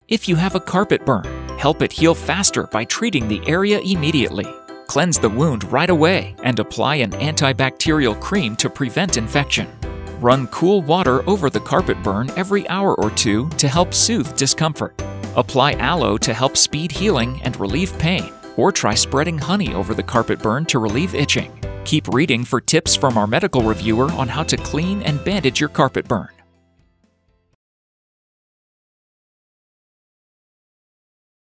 If you have a carpet burn, help it heal faster by treating the area immediately. Cleanse the wound right away and apply an antibacterial cream to prevent infection. Run cool water over the carpet burn every hour or two to help soothe discomfort. Apply aloe to help speed healing and relieve pain, or try spreading honey over the carpet burn to relieve itching. Keep reading for tips from our medical reviewer on how to clean and bandage your carpet burn.